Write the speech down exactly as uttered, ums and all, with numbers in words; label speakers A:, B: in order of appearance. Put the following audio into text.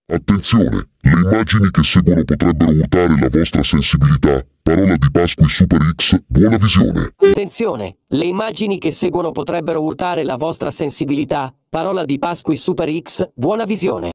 A: Attenzione, le immagini che seguono potrebbero urtare la vostra sensibilità. Parola di Pasqui Super X, buona visione.
B: Attenzione, le immagini che seguono potrebbero urtare la vostra sensibilità. Parola di Pasqui Super X, buona visione.